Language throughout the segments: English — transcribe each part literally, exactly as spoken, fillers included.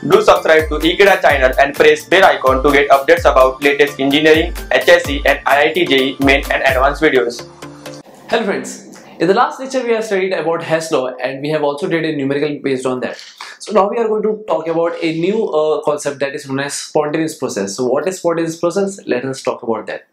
Do subscribe to Ekeeda channel and press bell icon to get updates about latest engineering, H S C and I I T J E E main and advanced videos. Hello friends, in the last lecture we have studied about Hess law and we have also did a numerical based on that. So now we are going to talk about a new uh, concept that is known as spontaneous process. So what is spontaneous process? Let us talk about that.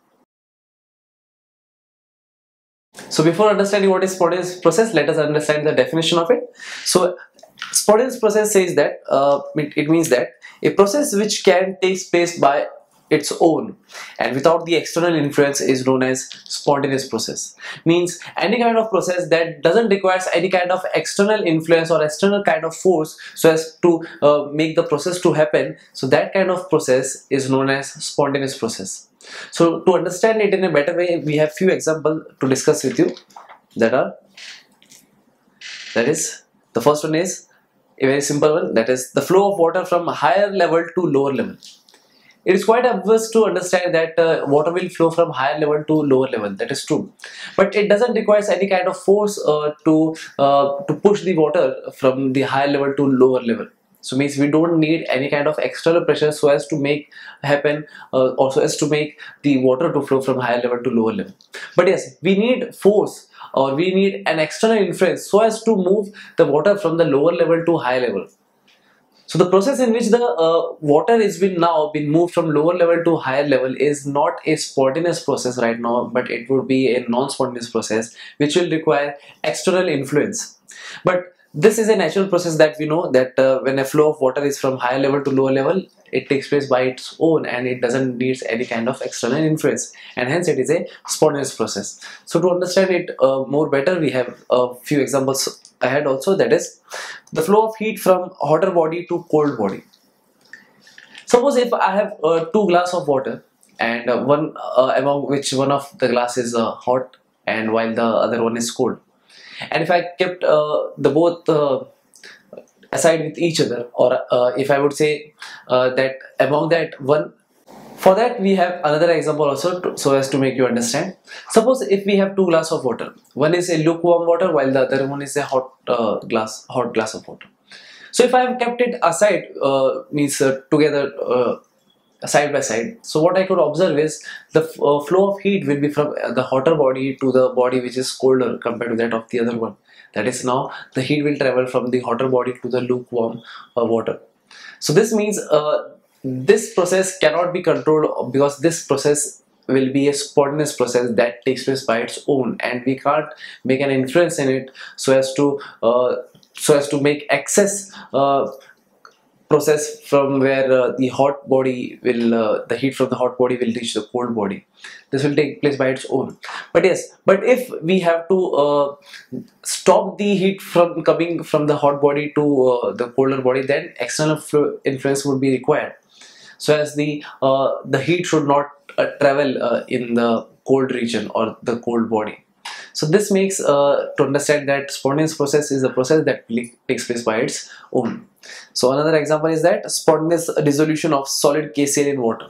So before understanding what is spontaneous process, let us understand the definition of it. So spontaneous process says that uh, it, it means that a process which can take place by its own and without the external influence is known as spontaneous process. Means any kind of process that doesn't require any kind of external influence or external kind of force so as to uh, make the process to happen. So that kind of process is known as spontaneous process. So to understand it in a better way, we have few examples to discuss with you. That are that is the first one is a very simple one, that is the flow of water from higher level to lower level. It is quite obvious to understand that uh, water will flow from higher level to lower level. That is true, but it doesn't require any kind of force uh, to uh, to push the water from the higher level to lower level. So means we don't need any kind of external pressure so as to make happen uh, or so as to make the water to flow from higher level to lower level. But yes, we need force or we need an external influence so as to move the water from the lower level to higher level. So the process in which the uh, water is been now been moved from lower level to higher level is not a spontaneous process right now, but it would be a non-spontaneous process which will require external influence. But this is a natural process that we know that uh, when a flow of water is from higher level to lower level, it takes place by its own and it doesn't need any kind of external influence, and hence it is a spontaneous process. So to understand it uh, more better, we have a few examples ahead also, that is the flow of heat from hotter body to cold body. Suppose if I have uh, two glass of water and uh, one uh, among which one of the glass is uh, hot and while the other one is cold. And if I kept uh, the both uh, aside with each other, or uh, if I would say uh, that among that one, for that we have another example also to, so as to make you understand. Suppose if we have two glass of water, one is a lukewarm water while the other one is a hot uh, glass, hot glass of water. So if I have kept it aside, uh, means uh, together. Uh, side by side, so what I could observe is the uh, flow of heat will be from uh, the hotter body to the body which is colder compared to that of the other one. That is, now the heat will travel from the hotter body to the lukewarm uh, water. So this means uh, this process cannot be controlled because this process will be a spontaneous process that takes place by its own, and we can't make an influence in it so as to uh, so as to make excess uh, process from where uh, the hot body will uh, the heat from the hot body will reach the cold body. This will take place by its own. But yes, but if we have to uh, stop the heat from coming from the hot body to uh, the colder body, then external influence would be required, so as the uh, the heat should not uh, travel uh, in the cold region or the cold body. So this makes uh, to understand that spontaneous process is a process that takes place by its own. So another example is that spontaneous dissolution of solid K C l in water.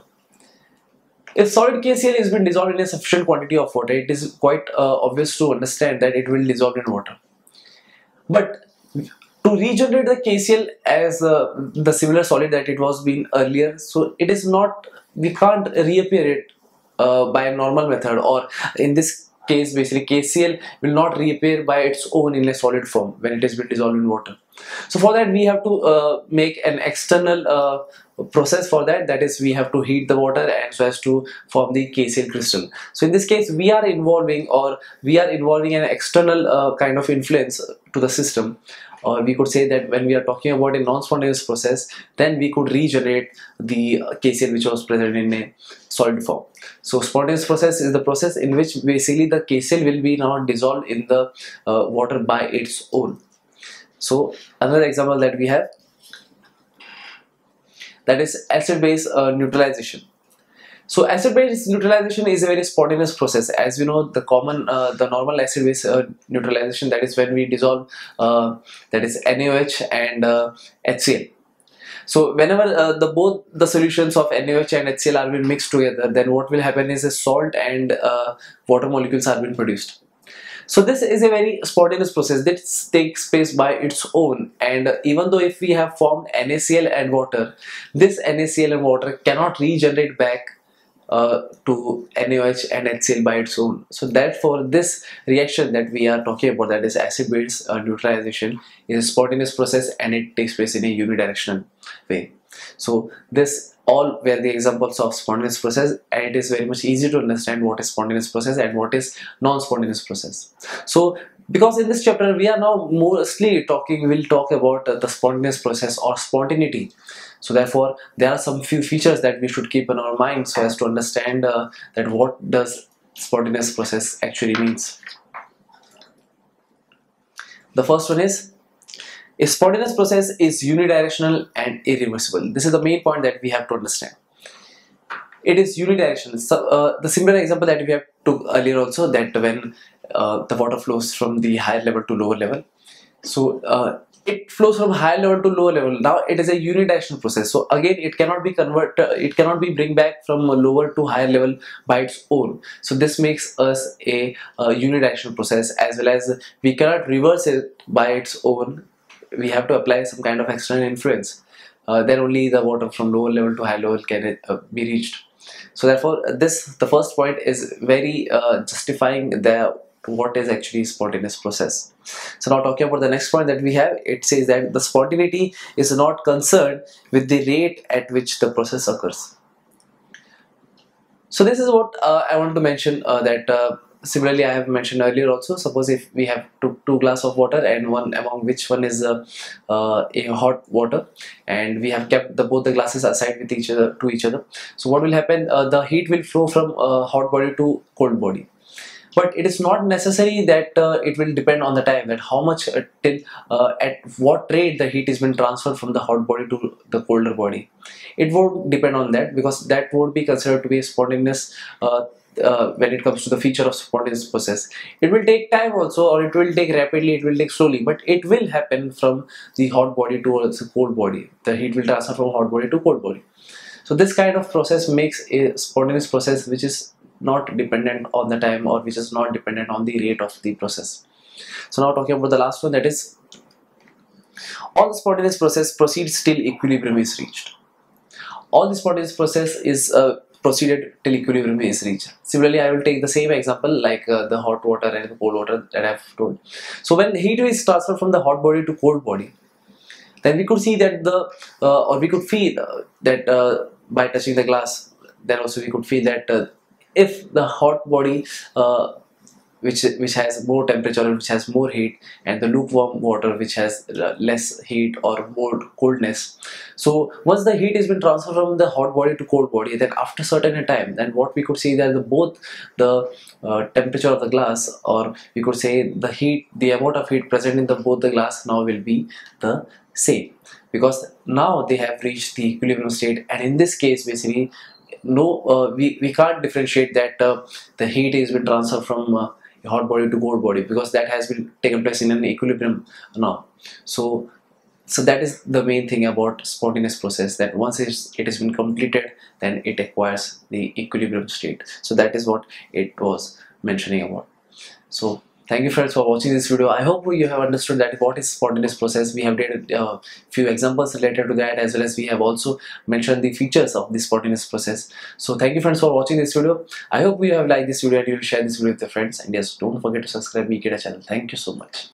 If solid K C l has been dissolved in a sufficient quantity of water, it is quite uh, obvious to understand that it will dissolve in water. But to regenerate the K C l as uh, the similar solid that it was being earlier, so it is not, we can't reappear it uh, by a normal method, or in this case basically K C l will not reappear by its own in a solid form when it has been dissolved in water. So for that we have to uh, make an external uh, process for that, that is we have to heat the water and so as to form the K C l crystal. So in this case we are involving or we are involving an external uh, kind of influence to the system, or we could say that when we are talking about a non-spontaneous process, then we could regenerate the K C l which was present in a solid form. So spontaneous process is the process in which basically the K C l will be now dissolved in the uh, water by its own. So another example that we have, that is acid-base uh, neutralization. So acid-base neutralization is a very spontaneous process. As we know, the common, uh, the normal acid-base uh, neutralization, that is when we dissolve, uh, that is N A O H and uh, H C l. So whenever uh, the both the solutions of N A O H and H C l are being mixed together, then what will happen is a salt and uh, water molecules are being produced. So this is a very spontaneous process that takes place by its own, and even though if we have formed NaCl and water, this NaCl and water cannot regenerate back uh, to NaOH and HCl by its own. So therefore this reaction that we are talking about, that is acid-base uh, neutralization, is a spontaneous process and it takes place in a unidirectional way. So this all were the examples of spontaneous process, and it is very much easy to understand what is spontaneous process and what is non-spontaneous process. So because in this chapter we are now mostly talking, we'll talk about uh, the spontaneous process or spontaneity. So therefore there are some few features that we should keep in our mind so as to understand uh, that what does spontaneous process actually means. The first one is, a spontaneous process is unidirectional and irreversible. This is the main point that we have to understand. It is unidirectional. So, uh, the similar example that we have took earlier also, that when uh, the water flows from the higher level to lower level, so uh, it flows from higher level to lower level. Now it is a unidirectional process. So again, it cannot be convert. Uh, it cannot be bring back from lower to higher level by its own. So this makes us a, a unidirectional process, as well as we cannot reverse it by its own. We have to apply some kind of external influence. Uh, then only the water from lower level to higher level can uh, be reached. So therefore, this the first point is very uh, justifying the what is actually spontaneous process. So now talking about the next point that we have, it says that the spontaneity is not concerned with the rate at which the process occurs. So this is what uh, I want to mention, uh, that uh, similarly I have mentioned earlier also. Suppose if we have two, two glass of water, and one among which one is uh, uh, a hot water, and we have kept the both the glasses aside with each other to each other. So what will happen? Uh, the heat will flow from uh, hot body to cold body. But it is not necessary that uh, it will depend on the time, that how much uh, till uh, at what rate the heat is been transferred from the hot body to the colder body. It won't depend on that, because that won't be considered to be a spontaneous uh, uh, when it comes to the feature of spontaneous process. It will take time also, or it will take rapidly, it will take slowly, but it will happen from the hot body towards the cold body. The heat will transfer from hot body to cold body. So this kind of process makes a spontaneous process which is not dependent on the time, or which is not dependent on the rate of the process. So now talking about the last one, that is, all the spontaneous process proceeds till equilibrium is reached. All the spontaneous process is uh, proceeded till equilibrium is reached. Similarly, I will take the same example like uh, the hot water and the cold water that I have told. So when heat is transferred from the hot body to cold body, then we could see that the uh, or we could feel uh, that uh, by touching the glass, then also we could feel that uh, if the hot body uh, which which has more temperature, which has more heat, and the lukewarm water which has uh, less heat or more coldness, so once the heat has been transferred from the hot body to cold body, then after certain time, then what we could see that the both the uh, temperature of the glass, or we could say the heat, the amount of heat present in the both the glass now will be the same, because now they have reached the equilibrium state. And in this case, basically, no, uh, we, we can't differentiate that uh, the heat is been transferred from uh, hot body to cold body, because that has been taken place in an equilibrium now. So so that is the main thing about spontaneous process, that once it's, it has been completed, then it acquires the equilibrium state. So that is what it was mentioning about. So thank you friends for watching this video. I hope you have understood that what is spontaneous process. We have did a uh, few examples related to that, as well as we have also mentioned the features of the spontaneous process. So thank you friends for watching this video. I hope you have liked this video and you will share this video with your friends. And yes, don't forget to subscribe to Ekeeda channel. Thank you so much.